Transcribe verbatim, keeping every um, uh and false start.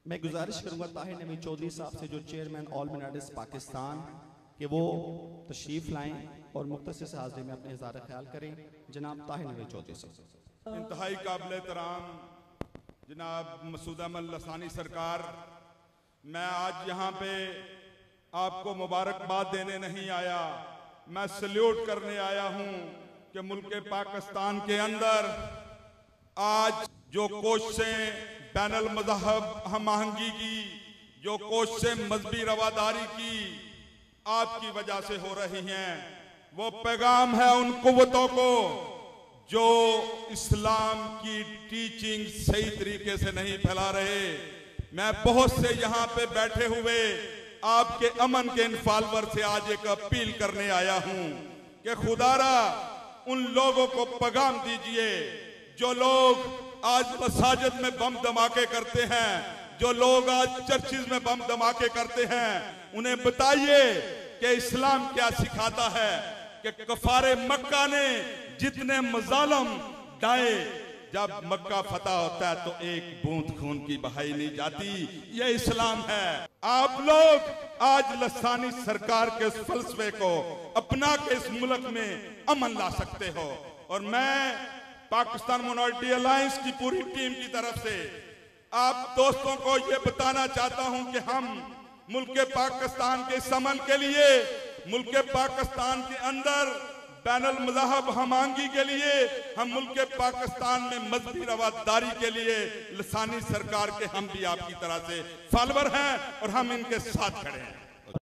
मैं गुजारिश करूंगा ताहिर नवीद चौधरी साहब से, जो चेयरमैन ऑल मिनारिटीज पाकिस्तान, कि वो तशरीफ लाएं और मुख्तसर से हाजिरी में अपने इज़हार ख्याल करें। जनाब ताहिर नवीद चौधरी साहब। इंतहाई काबिल एहतराम जनाब मसूद लसानी सरकार, मैं आज यहाँ पे आपको मुबारकबाद देने नहीं आया, मैं सल्यूट करने आया हूँ कि मुल्क पाकिस्तान के अंदर आज जो कोशिशें बैनुल मज़हब हम आहंगी की, जो कोशिशें मजहबी रवादारी की आपकी वजह से हो रही हैं, वो पैगाम है उन कुव्वतों को जो इस्लाम की टीचिंग सही तरीके से नहीं फैला रहे। मैं बहुत से यहाँ पे बैठे हुए आपके अमन के इन फॉलोअर से आज एक अपील करने आया हूँ कि खुदारा उन लोगों को पैगाम दीजिए जो लोग आज मसाजिद में बम धमाके करते हैं, जो लोग आज चर्चिज में बम धमाके करते हैं, उन्हें बताइए कि इस्लाम क्या सिखाता है कि कफारे मक्का ने जितने मजालम डाए, जब मक्का फतह होता है तो एक बूंद खून की बहाई नहीं जाती। ये इस्लाम है। आप लोग आज लसानी सरकार के इस फलसफे को अपना के इस मुल्क में अमन ला सकते हो। और मैं पाकिस्तान माइनॉरिटी अलायंस की पूरी टीम की तरफ से आप दोस्तों को ये बताना चाहता हूं कि हम मुल्क पाकिस्तान के समन के लिए, मुल्क पाकिस्तान के अंदर बैनुल मज़हब हमांगी के लिए, हम मुल्क पाकिस्तान में मजहबी रवादारी के लिए लसानी सरकार के हम भी आपकी तरह से फॉलोअर हैं और हम इनके साथ खड़े हैं।